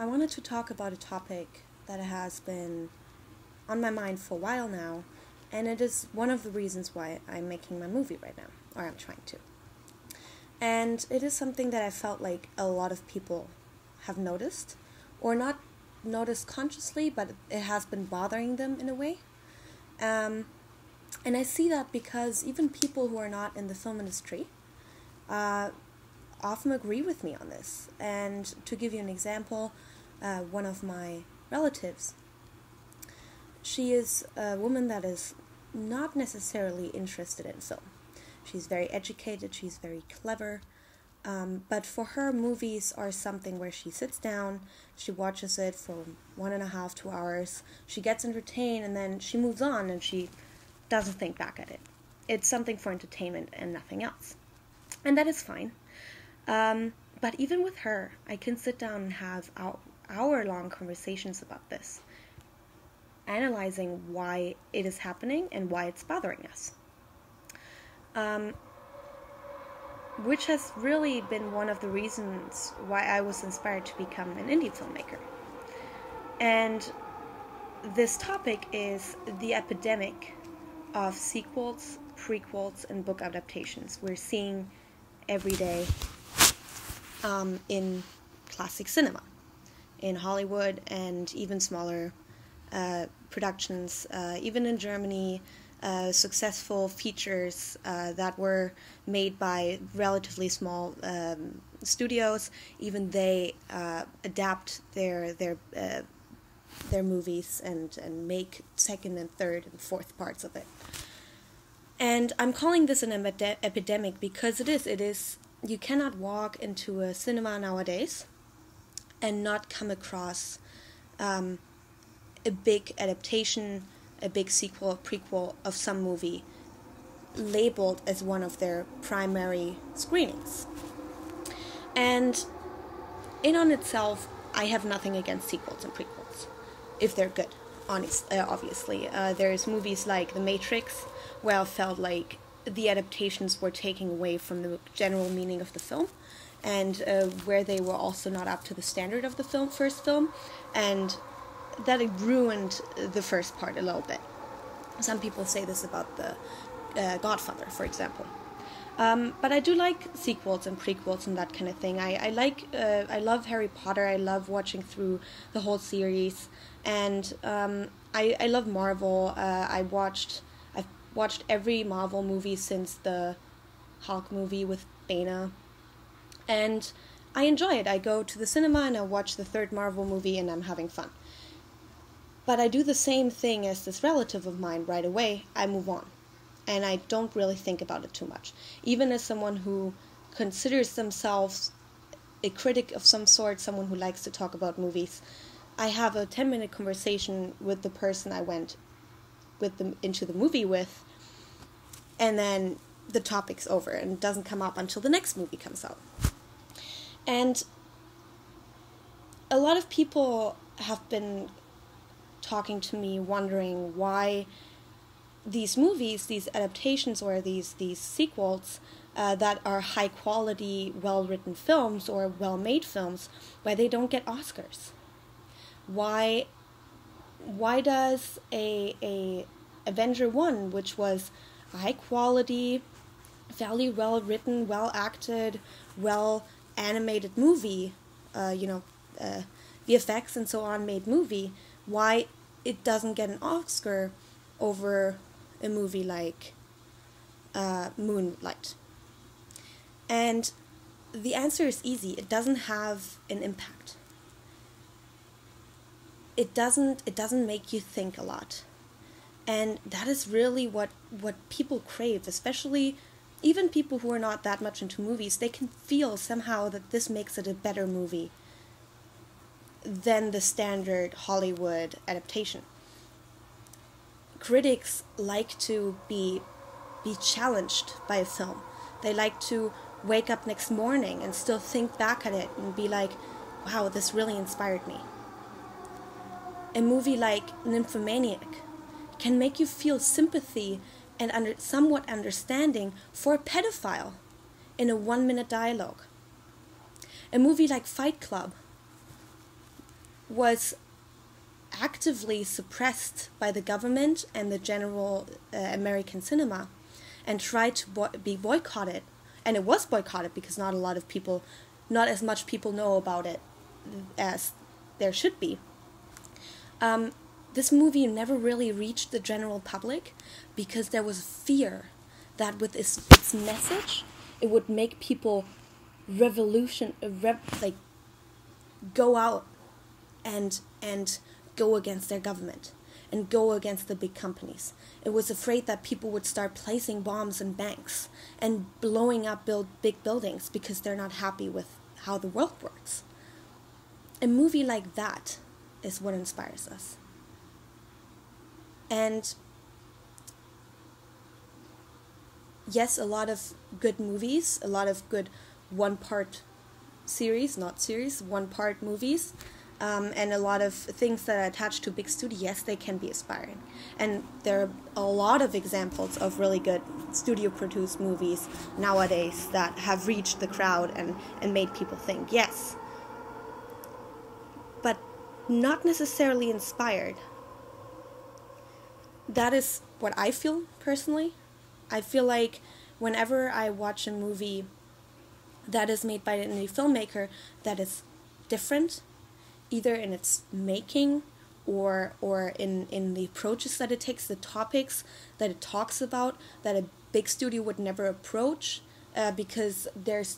I wanted to talk about a topic that has been on my mind for a while now, and it is one of the reasons why I'm making my movie right now, or I'm trying to. And it is something that I felt like a lot of people have noticed, or not noticed consciously, but it has been bothering them in a way. And I see that because even people who are not in the film industry often agree with me on this. And to give you an example, one of my relatives, she is a woman that is not necessarily interested in film. She's very educated, she's very clever, but for her, movies are something where she sits down, she watches it for 1.5, 2 hours, she gets entertained, and then she moves on and she doesn't think back at it. It's something for entertainment and nothing else. And that is fine. But even with her, I can sit down and have hour-long conversations about this, analyzing why it is happening and why it's bothering us. Which has really been one of the reasons why I was inspired to become an indie filmmaker. And this topic is the epidemic of sequels, prequels, and book adaptations we're seeing every day in classic cinema, in Hollywood, and even smaller productions, even in Germany. Successful features that were made by relatively small studios, even they adapt their movies and make second and third and fourth parts of it. And I'm calling this an epidemic because it is. You cannot walk into a cinema nowadays and not come across a big adaptation, a big sequel or prequel of some movie labeled as one of their primary screenings. And in on itself, I have nothing against sequels and prequels, if they're good, obviously. There's movies like The Matrix, where I felt like the adaptations were taking away from the general meaning of the film, and where they were also not up to the standard of the first film, and that it ruined the first part a little bit. Some people say this about the Godfather, for example. But I do like sequels and prequels and that kind of thing. I love Harry Potter. I love watching through the whole series, and I love Marvel. I've watched every Marvel movie since the Hulk movie with Bana, and I enjoy it. I go to the cinema and I watch the third Marvel movie, and I'm having fun. But I do the same thing as this relative of mine right away. I move on. And I don't really think about it too much. Even as someone who considers themselves a critic of some sort, someone who likes to talk about movies, I have a 10-minute conversation with the person I went into the movie with, and then the topic's over and it doesn't come up until the next movie comes out. And a lot of people have been talking to me, wondering why these movies, these adaptations, or these sequels that are high quality, well written films or well made films, why they don't get Oscars. Why does a Avenger 1, which was a high quality, fairly well written, well acted, well animated movie, VFX and so on made movie, why it doesn't get an Oscar over a movie like Moonlight? And the answer is easy. It doesn't have an impact. It doesn't make you think a lot. And that is really what people crave, especially even people who are not that much into movies. They can feel somehow that this makes it a better movie than the standard Hollywood adaptation. Critics like to be challenged by a film. They like to wake up next morning and still think back at it and be like, wow, this really inspired me. A movie like Nymphomaniac can make you feel sympathy and somewhat understanding for a pedophile in a 1-minute dialogue. A movie like Fight Club was actively suppressed by the government and the general American cinema, and tried to be boycotted. And it was boycotted because not as much people know about it as there should be. This movie never really reached the general public because there was fear that with its message, it would make people go out and go against their government and go against the big companies. It was afraid that people would start placing bombs in banks and blowing up big buildings because they're not happy with how the world works. A movie like that is what inspires us. And yes, a lot of good movies, a lot of good one-part movies, and a lot of things that are attached to big studio, yes, they can be aspiring. And there are a lot of examples of really good studio-produced movies nowadays that have reached the crowd and made people think, yes. But not necessarily inspired. That is what I feel personally. I feel like whenever I watch a movie that is made by an indie filmmaker that is different, either in its making or in the approaches that it takes, the topics that it talks about, that a big studio would never approach, because there's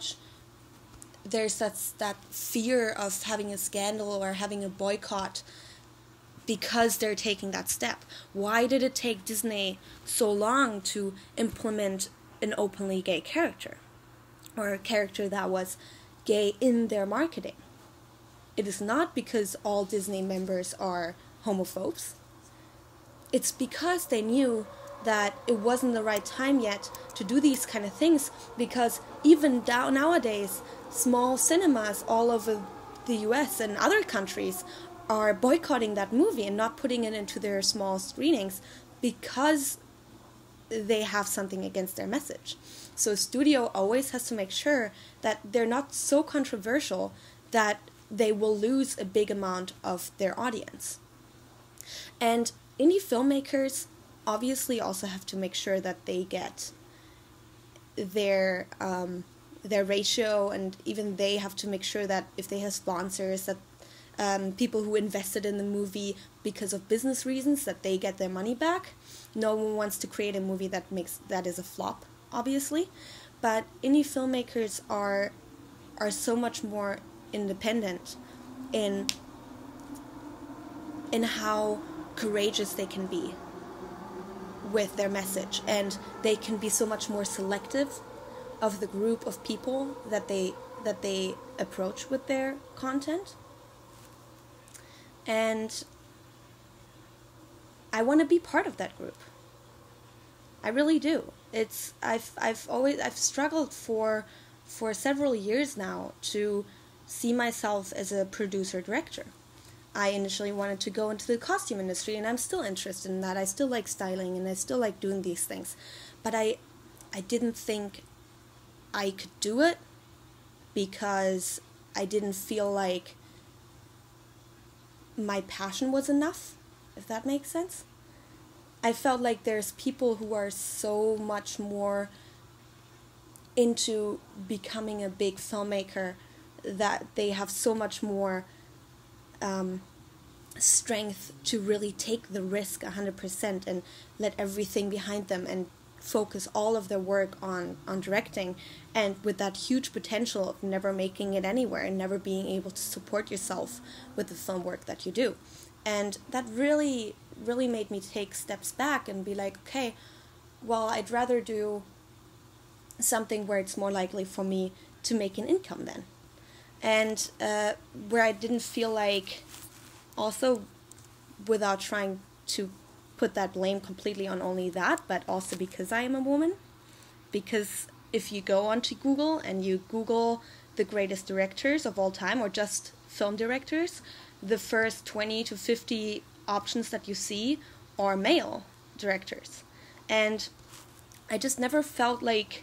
that fear of having a scandal or having a boycott because they're taking that step. Why did it take Disney so long to implement an openly gay character, or a character that was gay in their marketing? It is not because all Disney members are homophobes. It's because they knew that it wasn't the right time yet to do these kind of things, because even nowadays, small cinemas all over the US and other countries are boycotting that movie and not putting it into their small screenings because they have something against their message. So a studio always has to make sure that they're not so controversial that they will lose a big amount of their audience. And indie filmmakers obviously also have to make sure that they get their ratio, and even they have to make sure that if they have sponsors, that people who invested in the movie because of business reasons, that they get their money back. No one wants to create a movie that is a flop, obviously. But indie filmmakers are so much more independent in how courageous they can be with their message, and they can be so much more selective of the group of people that they approach with their content. And I want to be part of that group. I really do. I've struggled for several years now to see myself as a producer-director. I initially wanted to go into the costume industry, and I'm still interested in that. I still like styling, and I still like doing these things. But I didn't think I could do it because I didn't feel like my passion was enough, if that makes sense. I felt like there's people who are so much more into becoming a big filmmaker that they have so much more strength to really take the risk 100% and let everything behind them and focus all of their work on directing, and with that huge potential of never making it anywhere and never being able to support yourself with the film work that you do. And that really, really made me take steps back and be like, okay, well, I'd rather do something where it's more likely for me to make an income then. And where I didn't feel like, also without trying to put that blame completely on only that, but also because I am a woman. Because if you go onto Google and you Google the greatest directors of all time, or just film directors, the first 20 to 50 options that you see are male directors. And I just never felt like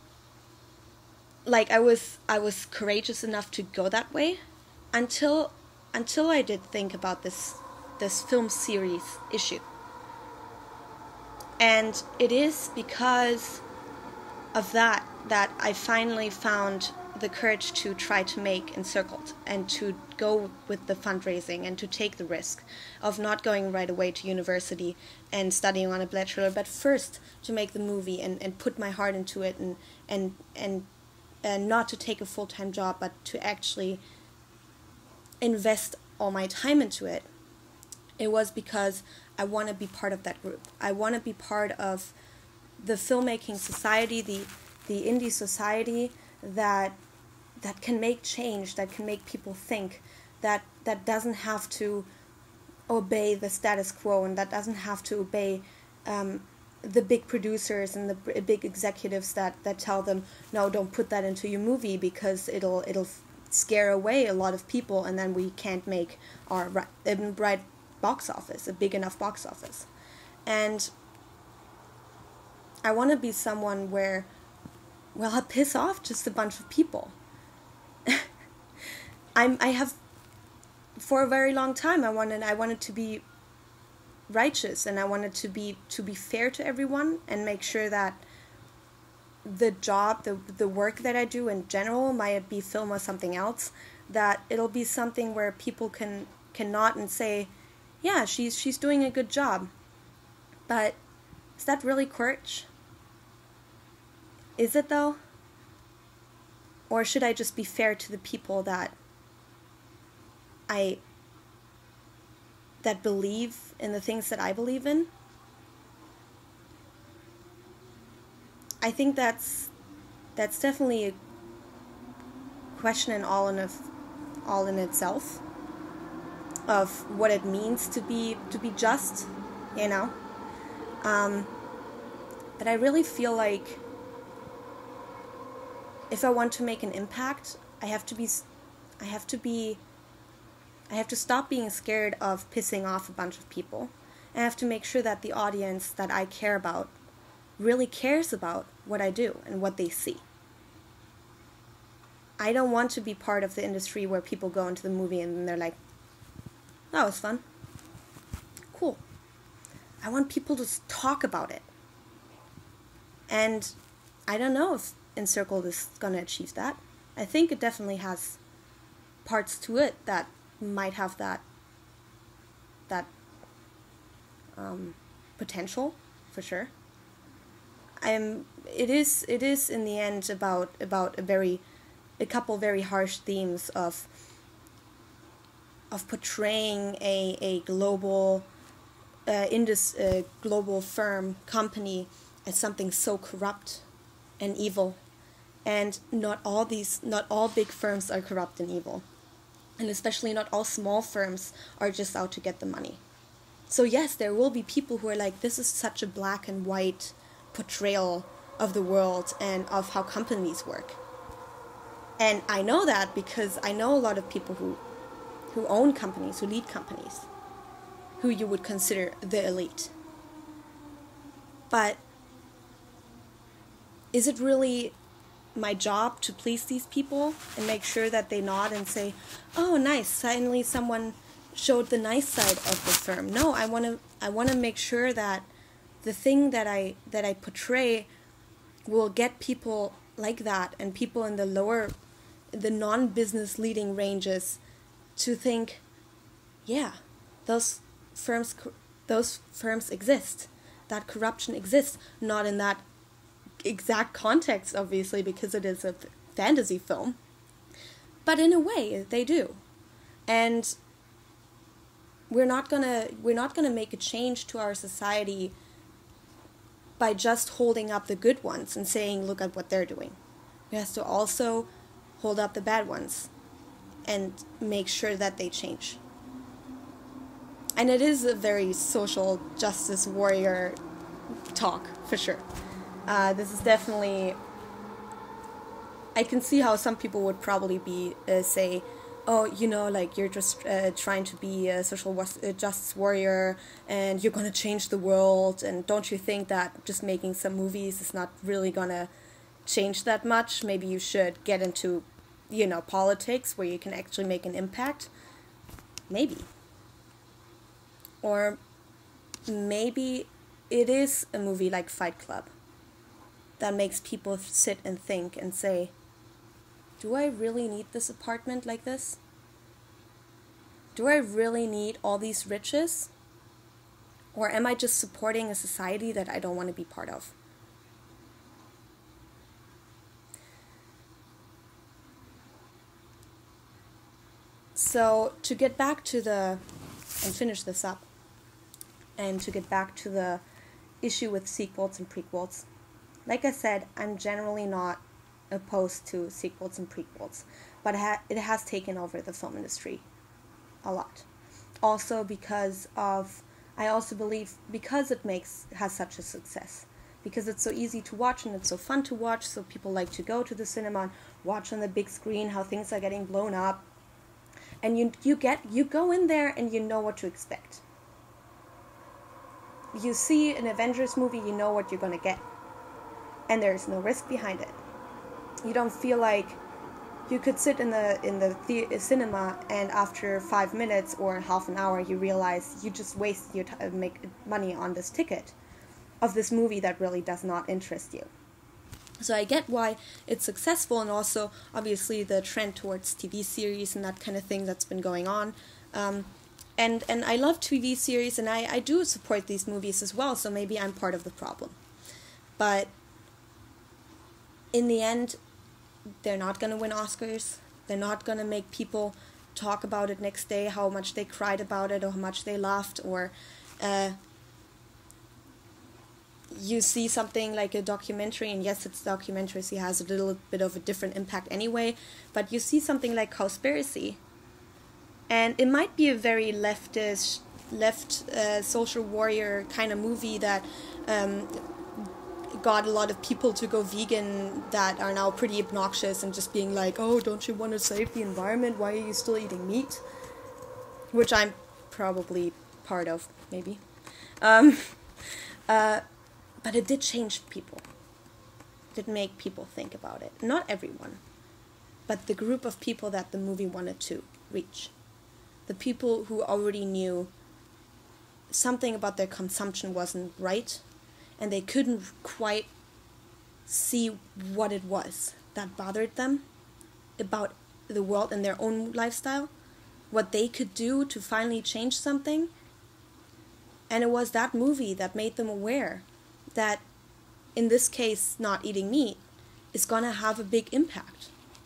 I was courageous enough to go that way until until I did think about this film series issue. And it is because of that I finally found the courage to try to make Encircled and to go with the fundraising and to take the risk of not going right away to university and studying on a bachelor, but first to make the movie and put my heart into it and not to take a full-time job, but to actually invest all my time into it. It was because I want to be part of that group. I want to be part of the filmmaking society, the indie society that can make change, that can make people think, that doesn't have to obey the status quo, and that doesn't have to obey the big producers and the big executives that tell them, no, don't put that into your movie because it'll scare away a lot of people, and then we can't make our right box office, a big enough box office. And I want to be someone where, well, I piss off just a bunch of people. I have, for a very long time, I wanted to be righteous, and I wanted to be fair to everyone and make sure that the job, the work that I do in general, might it be film or something else, that it'll be something where people can nod and say, yeah, she's doing a good job. But is that really courage? Is it though? Or should I just be fair to the people that believe in the things that I believe in? I think that's definitely a question in all in itself of what it means to be just, you know. But I really feel like if I want to make an impact, I have to stop being scared of pissing off a bunch of people. I have to make sure that the audience that I care about really cares about what I do and what they see. I don't want to be part of the industry where people go into the movie and they're like, that was fun. Cool. I want people to talk about it. And I don't know if Encircled is going to achieve that. I think it definitely has parts to it that might have that potential, for sure. It is in the end about a couple very harsh themes of portraying a global global firm company as something so corrupt and evil, and not all big firms are corrupt and evil, and especially not all small firms are just out to get the money. So yes, there will be people who are like, this is such a black and white portrayal of the world and of how companies work. And I know that because I know a lot of people who own companies, who lead companies, who you would consider the elite. But is it really my job to please these people and make sure that they nod and say, oh, nice, finally someone showed the nice side of the firm? No, I want to make sure that the thing that I portray will get people like that, and people in the non-business leading ranges to think, yeah, those firms exist. That corruption exists, not in that exact context, obviously, because it is a fantasy film, but in a way they do. And we're not gonna make a change to our society by just holding up the good ones and saying, look at what they're doing. We have to also hold up the bad ones and make sure that they change. And it is a very social justice warrior talk, for sure. This is definitely... I can see how some people would probably say, oh, like, you're just trying to be a social justice warrior and you're going to change the world, and don't you think that just making some movies is not really going to change that much? Maybe you should get into, politics where you can actually make an impact. Maybe. Or maybe it is a movie like Fight Club that makes people sit and think and say, do I really need this apartment like this? Do I really need all these riches? Or am I just supporting a society that I don't want to be part of? So to get back to and finish this up, and to get back to the issue with sequels and prequels, like I said, I'm generally not opposed to sequels and prequels, but it has taken over the film industry a lot. Also because I also believe because it has such a success, because it's so easy to watch and it's so fun to watch, so people like to go to the cinema and watch on the big screen how things are getting blown up, and you go in there and you know what to expect. You see an Avengers movie, you know what you're going to get, and there's no risk behind it. You don't feel like you could sit in the cinema and after 5 minutes or half an hour you realize you just waste your time, make money on this ticket of this movie that really does not interest you. So I get why it's successful, and also obviously the trend towards TV series and that kind of thing that's been going on. And I love TV series, and I do support these movies as well, so maybe I'm part of the problem. But in the end, they're not going to win Oscars. They're not going to make people talk about it next day, how much they cried about it or how much they laughed, or you see something like a documentary, and yes, it's a documentary, so it has a little bit of a different impact anyway, but you see something like Cowspiracy, and it might be a very left social warrior kind of movie that got a lot of people to go vegan that are now pretty obnoxious and just being like, oh, don't you want to save the environment? Why are you still eating meat? Which I'm probably part of, maybe. But it did change people. It did make people think about it. Not everyone, but the group of people that the movie wanted to reach. The people who already knew something about their consumption wasn't right, and they couldn't quite see what it was that bothered them about the world and their own lifestyle, what they could do to finally change something. And it was that movie that made them aware that, in this case, not eating meat is going to have a big impact.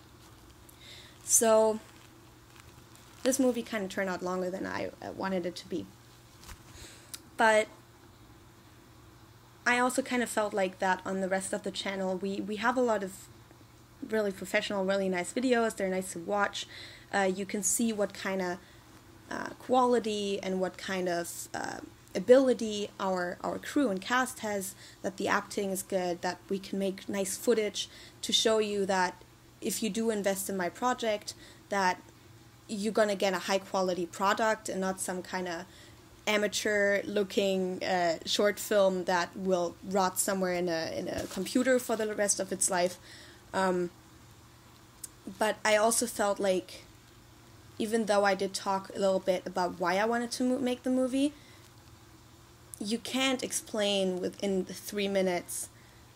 So this movie kind of turned out longer than I wanted it to be. But I also kind of felt like that on the rest of the channel. We have a lot of really professional, really nice videos. They're nice to watch. You can see what kind of quality and what kind of ability our crew and cast has, that the acting is good, that we can make nice footage to show you that if you do invest in my project, that you're going to get a high quality product and not some kind of amateur looking short film that will rot somewhere in a computer for the rest of its life. But I also felt like, even though I did talk a little bit about why I wanted to make the movie, you can't explain within the 3 minutes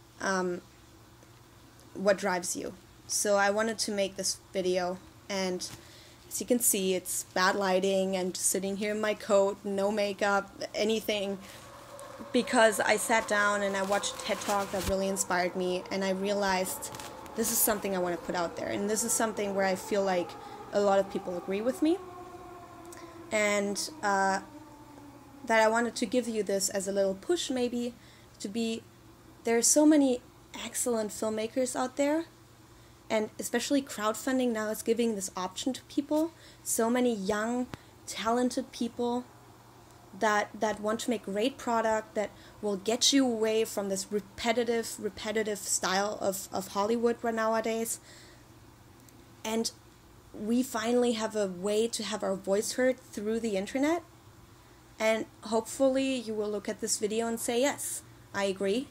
what drives you. So I wanted to make this video, and as you can see, it's bad lighting and sitting here in my coat, no makeup, anything, because I sat down and I watched a TED Talk that really inspired me, and I realized this is something I want to put out there, and this is something where I feel like a lot of people agree with me, and that I wanted to give you this as a little push, maybe, to be, there are so many excellent filmmakers out there, and especially crowdfunding now is giving this option to people. So many young, talented people that want to make great product that will get you away from this repetitive style of Hollywood right nowadays. And we finally have a way to have our voice heard through the internet. And hopefully you will look at this video and say, yes, I agree.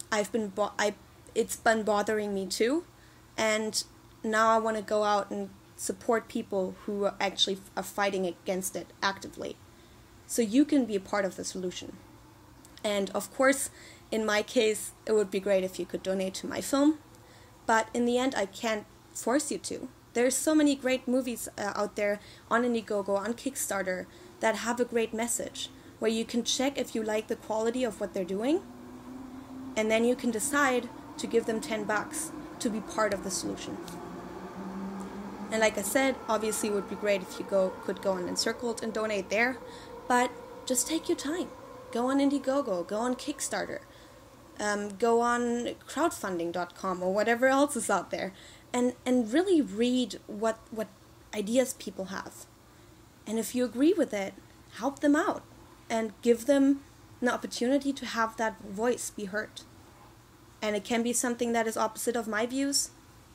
It's been bothering me too, and now I want to go out and support people who are actually are fighting against it actively. So you can be a part of the solution. And of course, in my case, it would be great if you could donate to my film. But in the end, I can't force you to. There's so many great movies out there on Indiegogo, on Kickstarter, that have a great message, where you can check if you like the quality of what they're doing, and then you can decide to give them $10 to be part of the solution. And like I said, obviously it would be great if you could go on Encircled and donate there, but just take your time. Go on Indiegogo, go on Kickstarter, go on crowdfunding.com or whatever else is out there, and really read what ideas people have. And if you agree with it, help them out and give them an opportunity to have that voice be heard. And it can be something that is opposite of my views.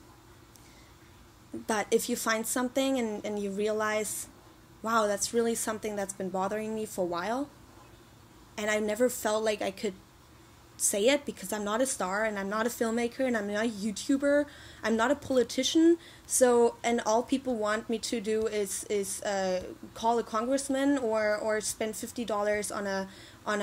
But if you find something and you realize, wow, that's really something that's been bothering me for a while, and I never felt like I could say it because I'm not a star and I'm not a filmmaker and I'm not a YouTuber, I'm not a politician, so, and all people want me to do is call a congressman or spend $50 on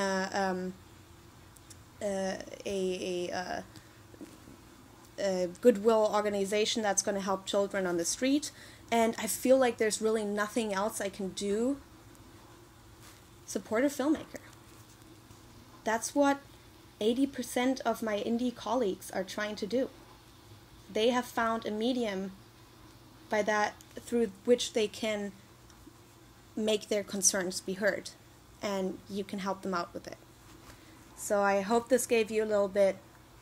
a goodwill organization that's going to help children on the street, and I feel like there's really nothing else I can do. Support a filmmaker. That's what 80% of my indie colleagues are trying to do. They have found a medium through which they can make their concerns be heard, and you can help them out with it. So I hope this gave you a little bit,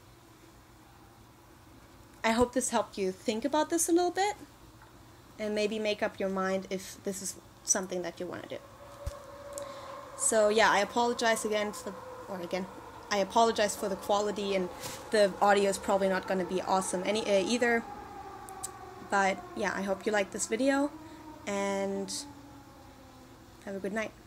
I hope this helped you think about this a little bit, and maybe make up your mind if this is something that you want to do. So yeah, I apologize I apologize for the quality, and the audio is probably not going to be awesome either. But yeah, I hope you liked this video, and have a good night.